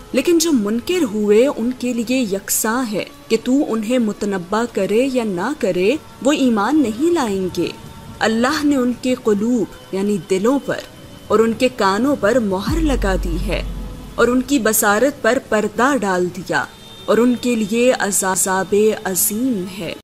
लेकिन जो मुनकिर हुए उनके लिए यकसां है कि तू उन्हें मुतनब्बा करे या ना करे, वो ईमान नहीं लाएंगे। अल्लाह ने उनके क़ुलूब यानी दिलों पर और उनके कानों पर मोहर लगा दी है और उनकी बसारत पर पर्दा डाल दिया और उनके लिए अज़ाब अज़ीम है।